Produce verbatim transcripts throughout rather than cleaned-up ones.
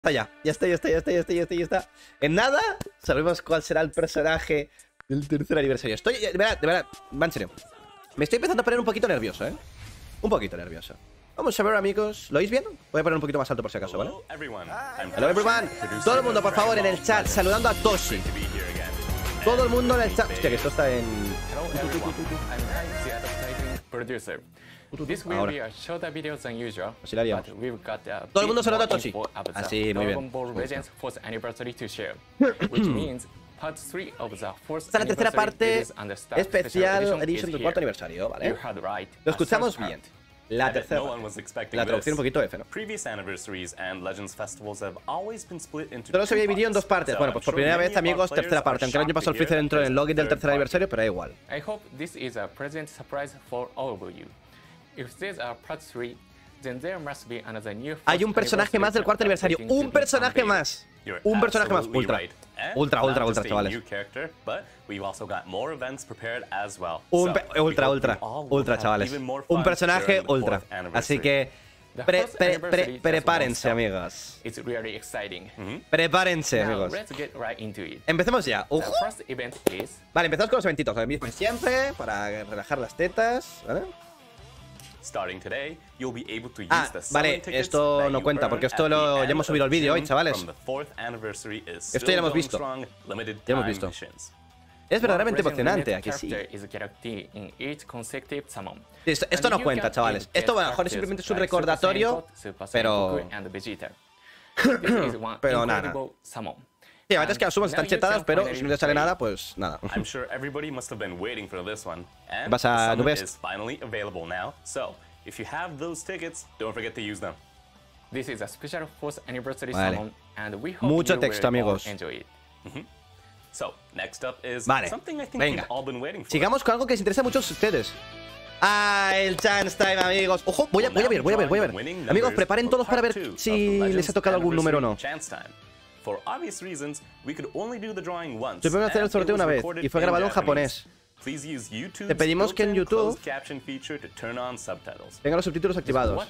está ya. Ya está, ya está, ya está, ya está, ya está, ya está. En nada sabemos cuál será el personaje del tercer aniversario. Estoy, de verdad, de verdad, va en serio. Me estoy empezando a poner un poquito nervioso, ¿eh? Un poquito nervioso. Vamos a ver, amigos. ¿Lo oís bien? Voy a poner un poquito más alto por si acaso, ¿vale? Hello, everyone. Todo el mundo, por favor, en el chat, saludando a Toshi. Todo el mundo en el chat. Hostia, que esto está en... Ahora. Así la liamos. Todo el mundo saludando a Toshi. Así, muy bien. Esta es la tercera parte especial edition del cuarto aniversario, ¿vale? Lo escuchamos bien. La tercera parte. La traducción un poquito F, ¿no? Solo se había dividido en dos partes. Bueno, pues por primera vez, amigos, tercera parte. Aunque el año pasado el Freezer entró en el login del tercer aniversario, pero da igual. Hay un personaje más del cuarto aniversario. ¡Un personaje más! Un personaje más. Ultra. Ultra, ultra, ultra, chavales. Un ultra, ultra. Ultra, chavales. Un personaje ultra. Así que... Pre, pre, pre, prepárense, amigos. Prepárense, amigos. Empecemos ya. Ojo. Vale, empezamos con los eventitos. Lo mismo siempre, para relajar las tetas, ¿vale? Ah, vale, esto no cuenta, porque esto lo, ya hemos subido el vídeo hoy, chavales. Esto ya lo hemos visto. Ya lo hemos visto. Es verdaderamente emocionante, aquí sí. Esto, esto no cuenta, chavales. Esto a lo mejor es simplemente un recordatorio, pero... pero nada. Sí, la verdad es que las sumas están chetadas, pero si no te sale nada, pues nada. ¿Qué pasa, nubes? Vale. Mucho texto, amigos. Vale, venga. Sigamos con algo que les interesa mucho a ustedes. Ah, el chance time, amigos. Ojo, voy a, voy a ver, voy a ver, voy a ver. Amigos, preparen todos para ver si les ha tocado algún número o no. Tuvimos que hacer el sorteo una vez y fue grabado en japonés. Te pedimos que en YouTube tengan los subtítulos activados.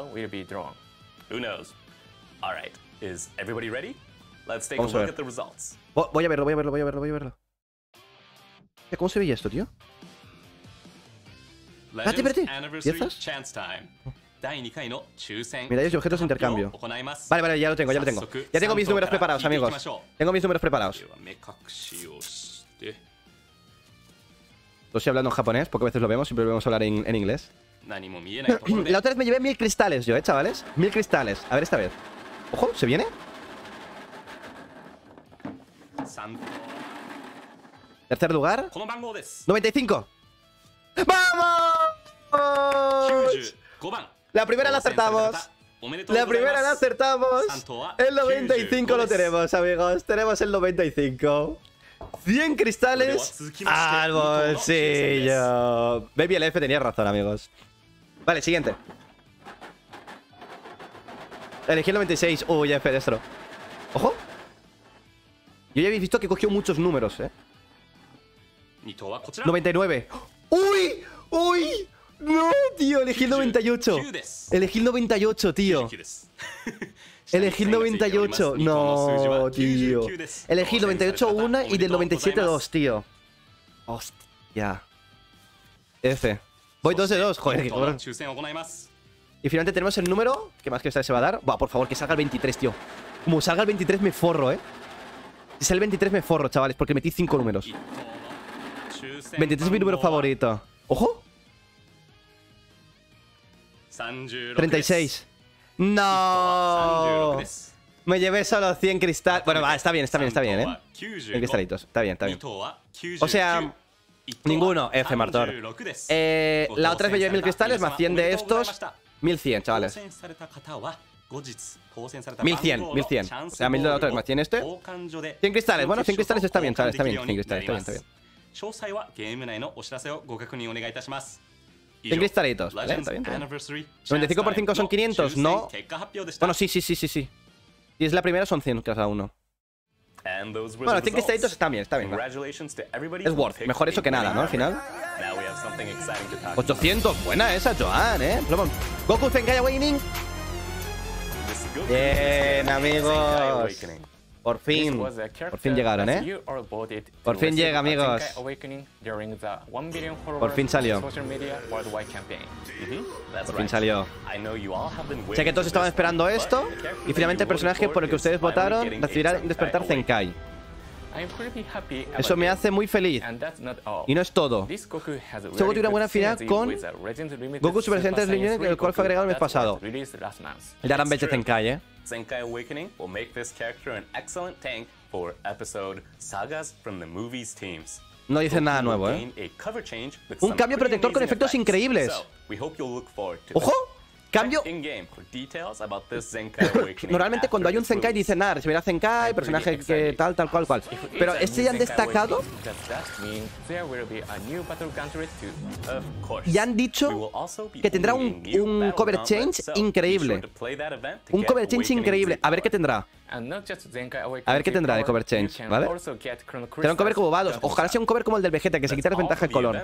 Vamos a ver. Voy a verlo, voy a verlo, voy a verlo, voy a verlo. ¿Cómo se veía esto, tío? Espérate, espérate. ¿Piezas? Medallas y objetos de intercambio. Vale, vale, ya lo tengo, ya lo tengo. Ya tengo mis números preparados, amigos. Tengo mis números preparados. Estoy hablando en japonés, pocas veces lo vemos, siempre lo vemos hablar en, en inglés. La otra vez me llevé mil cristales yo, eh, chavales. Mil cristales. A ver esta vez. Ojo, ¿se viene? Tercer lugar. noventa y cinco. ¡Vamos! La primera la acertamos. La primera la acertamos. El noventa y cinco lo tenemos, amigos. Tenemos el noventa y cinco. cien cristales al bolsillo. Baby L F tenía razón, amigos. Vale, siguiente. Elegí el noventa y seis. Uy, F destro. Ojo. Yo ya habéis visto que cogió muchos números, eh. noventa y nueve. ¡Uy! ¡Uy! ¡No, tío! Elegí el noventa y ocho. Elegí el noventa y ocho, tío. Elegí el noventa y ocho. No, tío. Elegí el noventa y ocho una y del noventa y siete dos, tío. Hostia. F. Voy dos de dos, joder, qué cabrón. Y finalmente tenemos el número. ¿Qué más que esta se va a dar? Buah, por favor, que salga el veintitrés, tío. Como salga el veintitrés me forro, eh. Si sale el veintitrés me forro, chavales, porque metí cinco números. veintitrés es mi número favorito. ¡Ojo! treinta y seis. ¡No! Me llevé solo cien cristales. Bueno, va, está bien, está bien, está bien, ¿eh? cien cristalitos. Está bien, está bien. O sea, ninguno. F, Martor. Eh, la otra vez me llevé mil cristales, más cien de estos. mil cien, chavales. mil cien, mil cien. O sea, mil de la otra vez más cien este. cien cristales. Bueno, cien cristales está bien, chavales. Está bien, cien cristales, está bien, está bien. cien cristalitos, ¿vale? Está bien, está bien. noventa y cinco por cinco son quinientos, ¿no? Bueno, sí, sí, sí, sí, sí. Si es la primera son cien cada uno. Bueno, cien cristalitos está bien, está bien. Es worth, mejor eso que nada, ¿no? Al final. ochocientos, buena esa, Joan, ¿eh? Goku Zenkai Awakening. Bien, amigos. Por fin. Por fin llegaron, ¿eh? Por fin llega, amigos. Por fin salió. Por fin salió. Sé que todos estaban esperando esto. Y finalmente el personaje por el que ustedes votaron recibirá despertar Zenkai. Eso me hace muy feliz. Y no es todo. Este juego tiene una buena final con Goku Super Saiyan Reunion, el cual fue agregado el mes pasado. El Aran Belche Zenkai, ¿eh? Zenkai Awakening will make this character an excellent tank for episode Sagas from the Movies teams. No dicen nada nuevo, ¿eh? Un cambio protector con efectos increíbles. ¡Ojo! Cambio. Normalmente cuando hay un Zenkai dicen nada, recibirá Zenkai, personaje que tal, tal, cual, cual. Pero este ya han destacado y han dicho que tendrá un, un cover change increíble. Un cover change increíble. A ver qué tendrá. A ver qué tendrá de cover change, ¿vale? Será un cover como Vados. Ojalá sea un cover como el del Vegeta, que se quita la ventaja de color.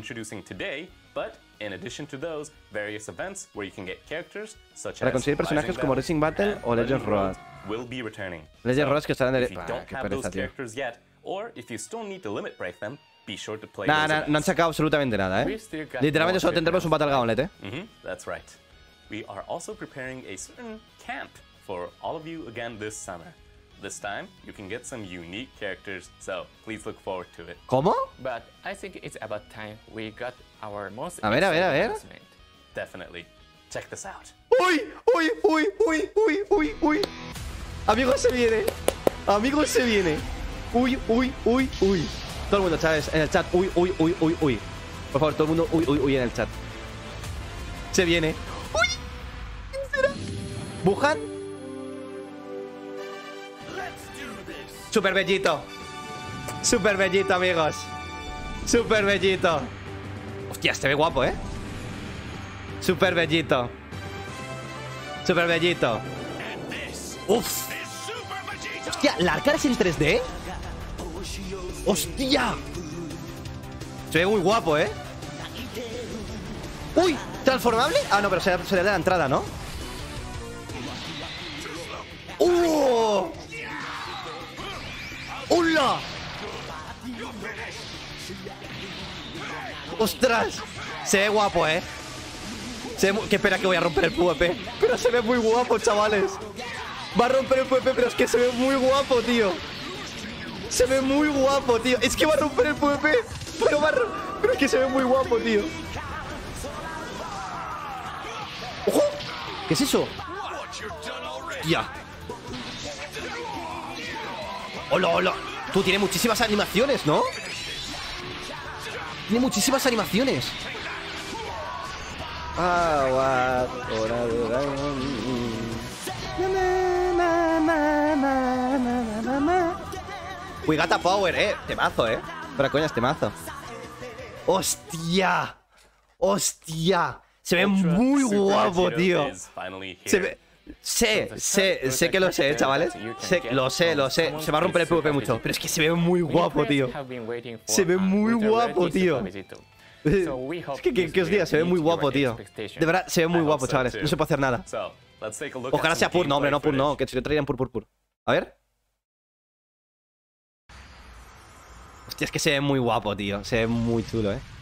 Para conseguir personajes como Racing Battle o Legends Road. Legends Road que estarán en el... Ah, qué pereza, tío. Nah, nah, no han sacado absolutamente nada, ¿eh? Literalmente solo tendremos un Battle Gauntlet, ¿eh? For all of you again this summer. This time, you can get some unique characters, so please look forward to it. ¿Cómo? But I think it's about time we got our most A ver, a ver, a ver. Definitely. Check this out. Uy, uy, uy, uy, uy, uy, uy. Amigos, se viene. Amigos, se viene. Uy, uy, uy, uy. Todo el mundo, ¿sabes? En el chat. Uy, uy, uy, uy, uy. Por favor, todo el mundo. Uy, uy, uy en el chat. Se viene. Uy. ¿Quién será? ¿Wuhan? Super bellito. Super bellito, amigos. Super bellito. Hostia, este ve guapo, ¿eh? Super bellito. Super bellito. Uf. Hostia, ¿la Arcar es en tres D? Hostia. Se ve muy guapo, ¿eh? Uy, ¿transformable? Ah, no, pero se le da la entrada, ¿no? ¡Uh! ¡Hola! ¡Ostras! Se ve guapo, ¿eh? Se ve... Qué pena que voy a romper el PvP. Pero se ve muy guapo, chavales. Va a romper el PvP, pero es que se ve muy guapo, tío. Se ve muy guapo, tío. Es que va a romper el PvP. Pero va a... Pero es que se ve muy guapo, tío. ¡Ojo! ¿Qué es eso? ¡Ya! ¡Hola, hola! Tú, tiene muchísimas animaciones, ¿no? Tiene muchísimas animaciones. Ah, We got a power, eh. Temazo, eh. Para coñas, temazo. ¡Hostia! ¡Hostia! Se ve muy guapo, tío. Se ve... Sé, sé, sé que lo sé, chavales. Sé, lo sé, lo sé. Se va a romper el PvP mucho. Pero es que se ve muy guapo, tío. Se ve muy guapo, tío. Es que, que, que os diga, se ve muy guapo, tío. De verdad, se ve muy guapo, chavales. No se puede hacer nada. Ojalá sea Pur, no, hombre, no, Pur, no. Que se lo traían Pur, Pur, Pur. A ver. Hostia, es que se ve muy guapo, tío. Se ve muy chulo, eh.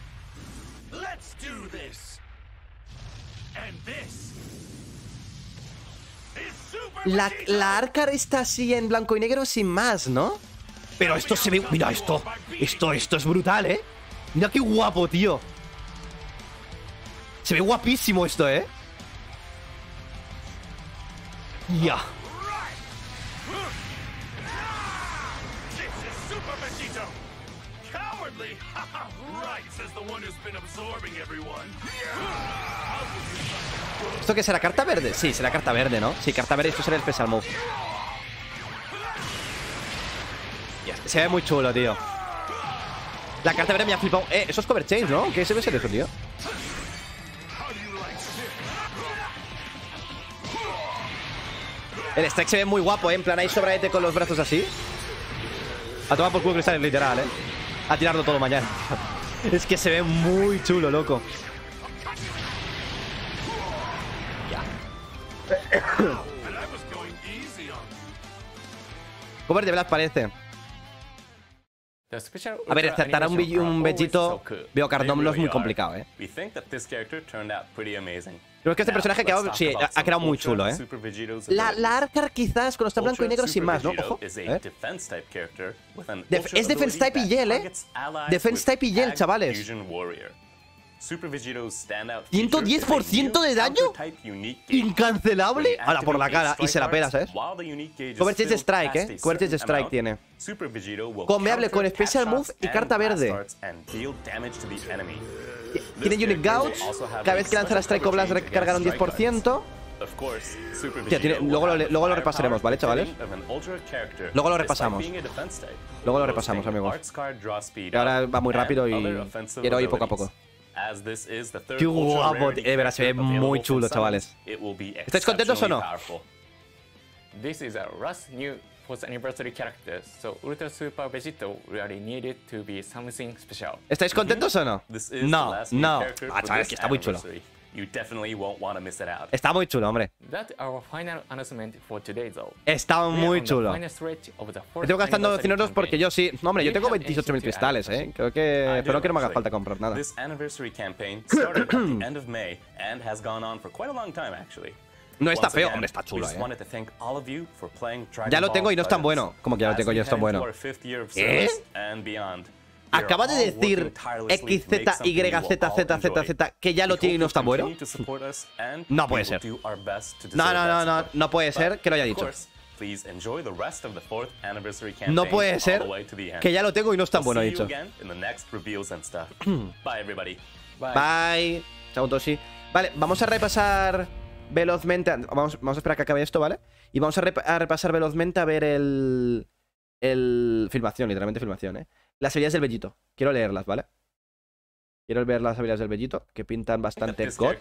La, la Arcar está así en blanco y negro sin más, ¿no? Pero esto se ve... Mira esto. Esto, esto es brutal, ¿eh? Mira qué guapo, tío. Se ve guapísimo esto, ¿eh? Ya. ¿Esto qué será? ¿Carta verde? Sí, será carta verde, ¿no? Sí, carta verde, esto será el special move. Yes, se ve muy chulo, tío. La carta verde me ha flipado. Eh, eso es cover change, ¿no? ¿Qué se ve eso, tío? El strike se ve muy guapo, ¿eh? En plan ahí sobradete con los brazos así. A tomar por culo cristales, literal, ¿eh? A tirarlo todo mañana. Es que se ve muy chulo, loco. ¿Cómo os parece? A ver, acertar a un, un Vegito veo Cardomlos muy complicado, ¿eh? Creo que este personaje que ha, sí, ha quedado muy chulo, ¿eh? La, la Arcar quizás con está blanco y negro sin más, ¿no? Ojo, ¿eh? Def es Defense Type y Yell, ¿eh? Defense Type y Yell, chavales. ¿ciento diez por ciento de daño? ¿Incancelable? Ahora por la cara y se la pela, ¿sabes? Coverage Strike, ¿eh? Coverage Strike tiene. Combeable con Special Move y carta verde. Tiene Unique Gouge. Cada vez que lanza la Strike o Blast recargará un diez por ciento. Tía, tiene, luego, lo, luego lo repasaremos, ¿vale, chavales? Luego lo repasamos. Luego lo repasamos, amigos. Y ahora va muy rápido y quiero ir poco a poco. Qué guapo, de verdad, se ve muy chulo, chavales. ¿Estáis contentos o no? This is a Rust new fourth anniversary character, so Ultra Super Vegito really needed to be something special. ¿Estáis contentos o no? No, no. Ah, chavales, que está muy chulo. You definitely won't want to miss it out. Está muy chulo, hombre. That's our final announcement for today, though. Está muy chulo. Estoy gastando cien euros porque yo sí. No, hombre, yo tengo veintiocho mil cristales, eh. Creo que. Pero no que no me haga falta comprar nada. This anniversary campaign started at the end of May and has gone on for quite a long time, actually. No está feo, hombre, está chulo, eh. Ya lo tengo y no es tan bueno. Como que ya lo tengo y no es tan bueno. ¿Eh? Acaba de decir X Z Y Z Z Z Z que ya lo tiene y no está bueno. No puede ser. No, no, no, no, no puede ser que lo haya dicho. No puede ser que ya lo tengo y no es tan bueno, ha dicho. Bye. Chao, Toshi. Vale, vamos a repasar velozmente. Vamos, vamos a esperar a que acabe esto, ¿vale? Y vamos a, rep a repasar velozmente a ver el. El. Filmación, literalmente filmación, ¿eh? Las habilidades del Vegito. Quiero leerlas, ¿vale? Quiero ver las habilidades del Vegito, que pintan bastante god.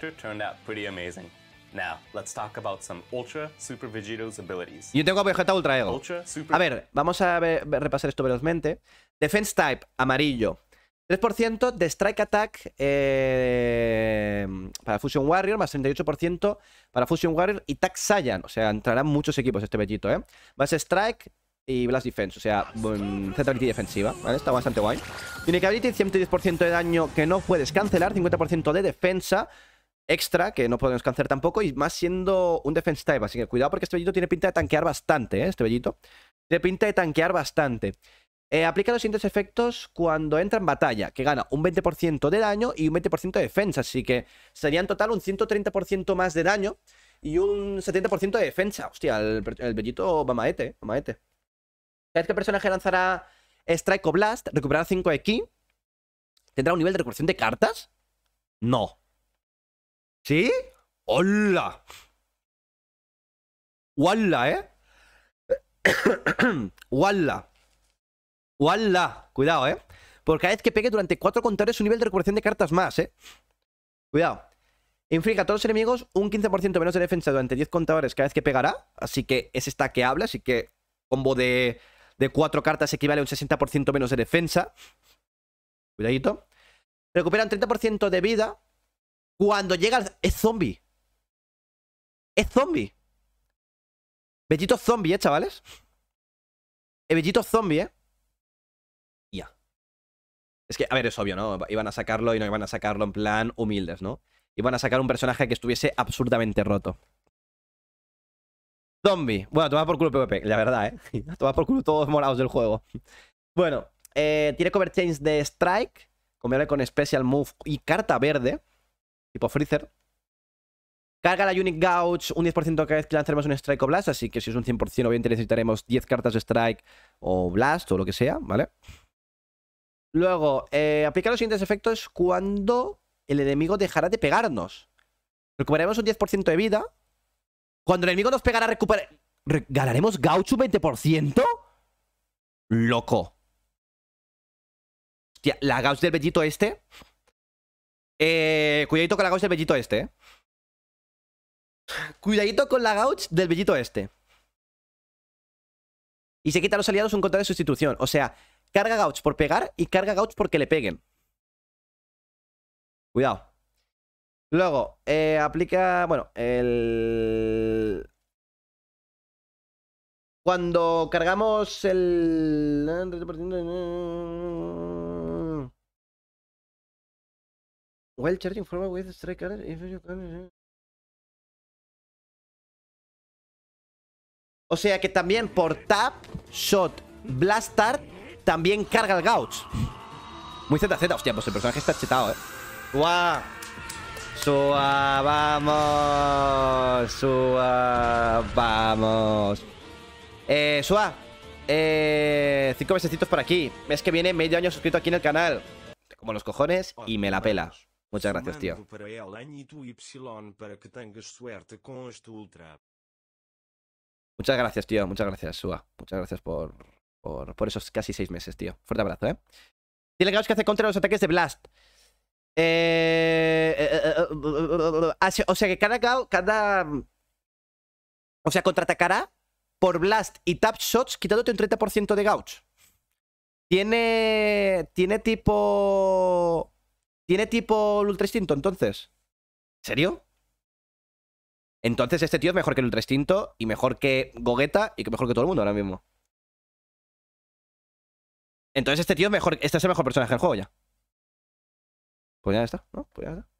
Yo tengo Vegeta Ultra Ego. A ver, vamos a ver, repasar esto velozmente. Defense Type, amarillo. tres por ciento de Strike Attack eh, para Fusion Warrior, más treinta y ocho por ciento para Fusion Warrior y Tac Saiyan. O sea, entrarán muchos equipos este Vegito, ¿eh? Más Strike y Blast Defense, o sea, um, Z Ability defensiva, ¿vale? Está bastante guay. Unique Ability, ciento diez por ciento de daño que no puedes cancelar, cincuenta por ciento de defensa extra, que no podemos cancelar tampoco, y más siendo un Defense Type, así que cuidado porque este Vegito tiene pinta de tanquear bastante, ¿eh? Este Vegito tiene pinta de tanquear bastante. Eh, aplica los siguientes efectos cuando entra en batalla, que gana un veinte por ciento de daño y un veinte por ciento de defensa, así que sería en total un ciento treinta por ciento más de daño y un setenta por ciento de defensa. Hostia, el, el Vegito va maete, ¿eh? Va maete. Cada vez que el personaje lanzará Strike o Blast, recuperará cinco de ki. ¿Tendrá un nivel de recuperación de cartas? No. ¿Sí? ¡Hola! ¡Walla, eh! ¡Walla! ¡Walla! Cuidado, eh. Por cada vez que pegue durante cuatro contadores un nivel de recuperación de cartas más, eh. Cuidado. Inflige a todos los enemigos un quince por ciento menos de defensa durante diez contadores cada vez que pegará. Así que es stackeable, así que combo de... de cuatro cartas equivale a un sesenta por ciento menos de defensa. Cuidadito. Recupera un treinta por ciento de vida cuando llega al... Es zombie. Es zombie. Vegito zombie, ¿eh, chavales? El Vegito zombie, ¿eh? Ya. Es que, a ver, es obvio, ¿no? Iban a sacarlo y no iban a sacarlo en plan humildes, ¿no? Iban a sacar un personaje que estuviese absurdamente roto. Zombie. Bueno, toma por culo P V P, la verdad, ¿eh? Toma por culo todos morados del juego. Bueno, eh, tiene cover change de Strike, combinable con Special Move y carta verde, tipo Freezer. Carga la Unique Gouge un diez por ciento cada vez que lanzaremos un Strike o Blast, así que si es un cien por ciento obviamente necesitaremos diez cartas de Strike o Blast o lo que sea, ¿vale? Luego, eh, aplicar los siguientes efectos cuando el enemigo dejará de pegarnos. Recuperaremos un diez por ciento de vida. Cuando el enemigo nos pegará, recuperar... Re ¿Ganaremos Gouge un veinte por ciento? Loco. Hostia, la Gouge del Vegito este... Eh, cuidadito con la Gouge del Vegito este, eh. Cuidadito con la Gouge del Vegito este. Y se quita a los aliados un contador de sustitución. O sea, carga Gouge por pegar y carga Gouge porque le peguen. Cuidado. Luego, eh, aplica... Bueno, el... Cuando cargamos el... While charging forward with strike card, if you can... O sea que también por tap, shot, blast start, también carga el gauge. Muy Z Z, hostia, pues el personaje está chetado, eh. ¡Guau! Sua, vamos. Sua, vamos. Eh, Sua, eh, cinco mesecitos por aquí. Mes que viene, medio año suscrito aquí en el canal. Como los cojones y me la pela. Muchas gracias, tío. Muchas gracias, tío. Muchas gracias, Sua. Muchas gracias por, por, por esos casi seis meses, tío. Fuerte abrazo, ¿eh? Tiene gauge que hace contra los ataques de Blast. Eh, eh, eh, eh, o sea que cada, cada... O sea, contraatacará por Blast y Tap Shots quitándote un treinta por ciento de gauge. Tiene... Tiene tipo... Tiene tipo el Ultra Instinto, entonces. ¿En serio? Entonces este tío es mejor que el Ultra Instinto y mejor que Gogeta y que mejor que todo el mundo ahora mismo. Entonces este tío es mejor... Este es el mejor personaje del juego ya. Pues ya está, ¿no? Pues ya está.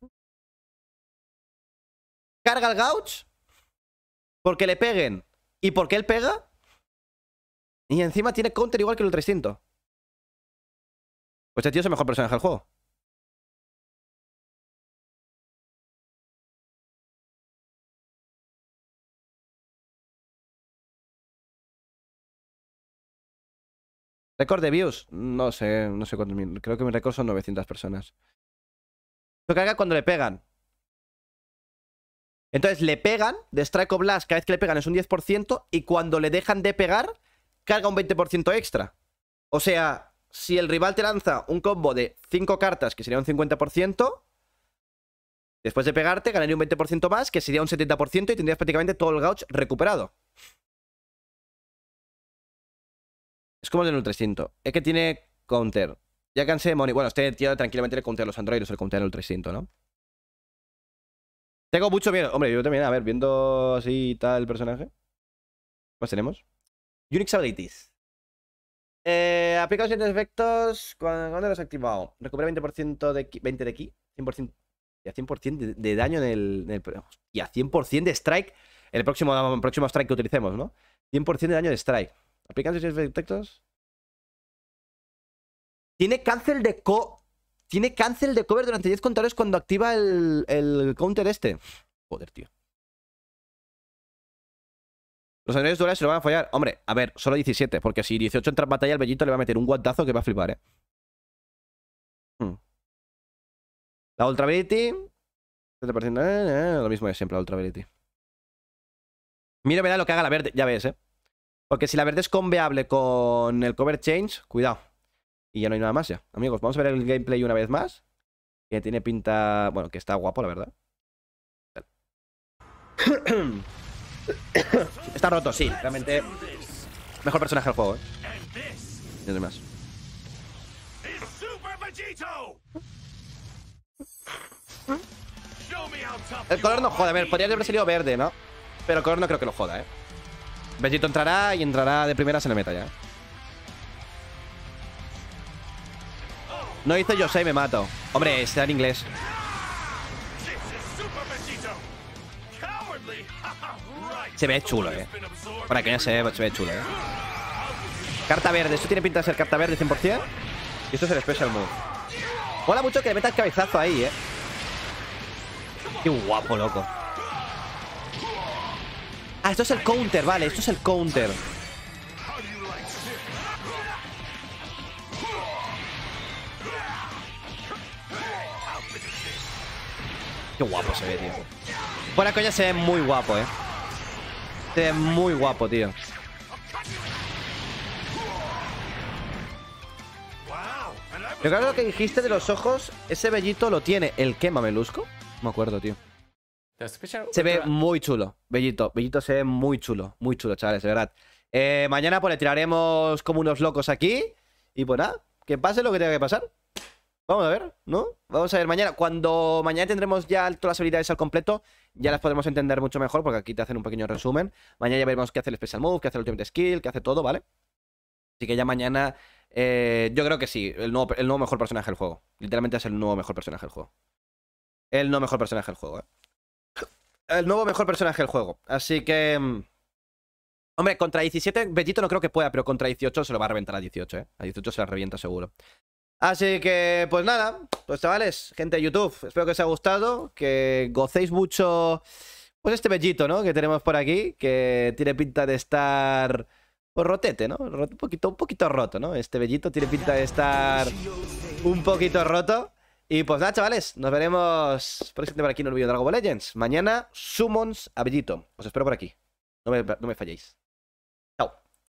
Carga el gauge porque le peguen y porque él pega. Y encima tiene counter igual que el Ultra Instinto. Pues este tío es el mejor personaje del juego. ¿Récord de views? No sé, no sé cuántos mil. Creo que mi récord son novecientas personas. Lo carga cuando le pegan. Entonces le pegan, de Strike o Blast, cada vez que le pegan es un diez por ciento. Y cuando le dejan de pegar, carga un veinte por ciento extra. O sea, si el rival te lanza un combo de cinco cartas, que sería un cincuenta por ciento, después de pegarte ganaría un veinte por ciento más, que sería un setenta por ciento, y tendrías prácticamente todo el gauge recuperado. Es como el del Ultra Instinto. Es que tiene counter. Ya cansé de money. Bueno, este tío tranquilamente le counter a los androides, el counter al Ultra Instinto, ¿no? Tengo mucho miedo. Hombre, yo también, a ver, viendo así tal el personaje. ¿Qué más tenemos? Unix Abilities. Eh, aplica los siguientes efectos cuando, cuando los has activado. Recupera veinte por ciento de ki, veinte de ki, cien por ciento, y a cien por ciento de, de daño en el, en el... Y a cien por ciento de strike en el próximo, el próximo strike que utilicemos, ¿no? cien por ciento de daño de strike. Aplican sus efectos. Tiene cancel de co... Tiene cancel de cover durante diez contadores cuando activa el, el counter este. Joder, tío. Los androides duales se lo van a fallar. Hombre, a ver, solo diecisiete. Porque si dieciocho entra en batalla, el Bellito le va a meter un guantazo que va a flipar, eh. Hmm. La Ultra Ability. setenta por ciento, eh, eh, lo mismo de siempre, la Ultra Ability. Mira, verá lo que haga la verde. Ya ves, eh. Porque si la verde es conveable con el cover change, cuidado. Y ya no hay nada más ya. Amigos, vamos a ver el gameplay una vez más. Que tiene pinta... Bueno, que está guapo, la verdad. Está roto, sí. Realmente... Mejor personaje del juego, ¿eh? Y demás. El color no joda. A ver, podría haber salido verde, ¿no? Pero el color no creo que lo joda, ¿eh? Vegito entrará y entrará de primeras en el meta ya. No hizo Yosei, me mato. Hombre, está en inglés. Se ve chulo, eh. Para que ya se ve, se ve chulo, eh. Carta verde. Esto tiene pinta de ser carta verde cien por cien. Y esto es el Special Move. Mola mucho que le meta el cabezazo ahí, eh. Qué guapo, loco. Ah, esto es el counter, vale. Esto es el counter. Qué guapo se ve, tío. Fuera coña, se ve muy guapo, eh. Se ve muy guapo, tío. Yo creo que lo que dijiste de los ojos, ese Bellito lo tiene. ¿El qué, Mamelusco? No me acuerdo, tío. Se ve muy chulo, Bellito. Bellito se ve muy chulo. Muy chulo, chavales, de verdad. Eh, mañana pues le tiraremos como unos locos aquí. Y pues nada, que pase lo que tenga que pasar. Vamos a ver, ¿no? Vamos a ver mañana. Cuando mañana tendremos ya todas las habilidades al completo, ya las podremos entender mucho mejor, porque aquí te hacen un pequeño resumen. Mañana ya veremos qué hace el Special Move, qué hace el Ultimate Skill, qué hace todo, ¿vale? Así que ya mañana, eh, yo creo que sí, el nuevo, el nuevo mejor personaje del juego. Literalmente es el nuevo mejor personaje del juego. El nuevo mejor personaje del juego, ¿eh? El nuevo mejor personaje del juego. Así que... Hombre, contra diecisiete, Vegito no creo que pueda, pero contra dieciocho se lo va a reventar a dieciocho, ¿eh? A dieciocho se la revienta seguro. Así que, pues nada, pues chavales, gente de YouTube, espero que os haya gustado, que gocéis mucho, pues este Vegito, ¿no? Que tenemos por aquí, que tiene pinta de estar, pues rotete, ¿no? Un poquito, un poquito roto, ¿no? Este Vegito tiene pinta de estar un poquito roto. Y pues nada, chavales, nos veremos próximamente por aquí en el vídeo de Dragon Ball Legends. Mañana, summons a Vegito. Os espero por aquí. No me, no me falléis.